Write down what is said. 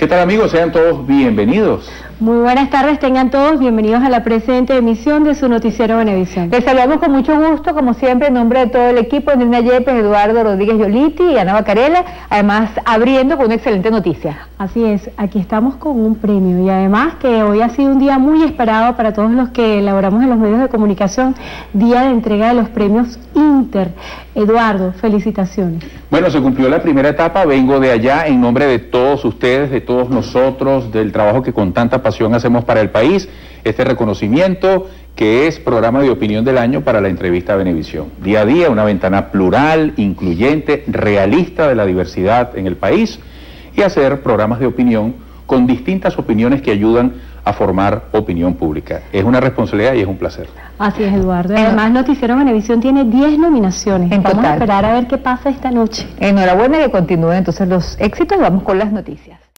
¿Qué tal, amigos? Sean todos bienvenidos. Muy buenas tardes, tengan todos bienvenidos a la presente emisión de su noticiero Venevisión. Les saludamos con mucho gusto, como siempre, en nombre de todo el equipo, Andrina Yepes, Eduardo Rodríguez Yoliti y Ana Bacarela, además abriendo con una excelente noticia. Así es, aquí estamos con un premio y además que hoy ha sido un día muy esperado para todos los que elaboramos en los medios de comunicación, día de entrega de los premios Inter. Eduardo, felicitaciones. Bueno, se cumplió la primera etapa, vengo de allá en nombre de todos ustedes, de todos nosotros, del trabajo que con tanta pasión hacemos para el país, este reconocimiento que es programa de opinión del año para la entrevista Venevisión. Día a día, una ventana plural, incluyente, realista de la diversidad en el país y hacer programas de opinión con distintas opiniones que ayudan a formar opinión pública. Es una responsabilidad y es un placer. Así es, Eduardo. Además, Noticiero Venevisión tiene 10 nominaciones. Vamos a esperar a ver qué pasa esta noche. Enhorabuena, que continúen entonces los éxitos. Vamos con las noticias.